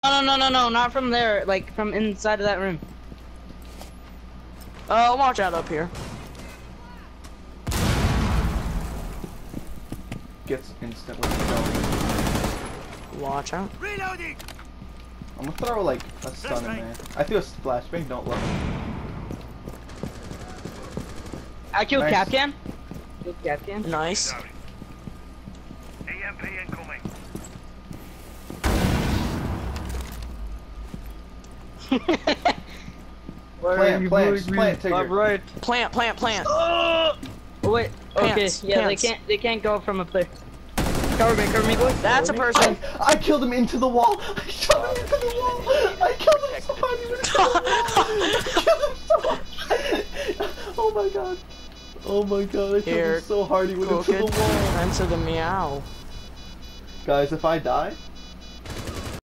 No, not from there. Like from inside of that room. Watch out up here. Gets instantly going. Watch out. Reloading. I'm gonna throw like a stun in there. I threw a flashbang, don't look. I killed Nice. Capcan. Killed Capcan. Nice. EMP incoming. Plant, Tigger. Right. Plant. Oh wait. Okay. Pants, Yeah, pants. they can't go from up there. Cover me, boy. That's a person. I killed him into the wall. I shot him into the wall. I killed him so hard. I killed him so hard. Oh my god. Oh my god. I killed Here, him so hard he went into the wall. Answer the meow. Guys, if I die,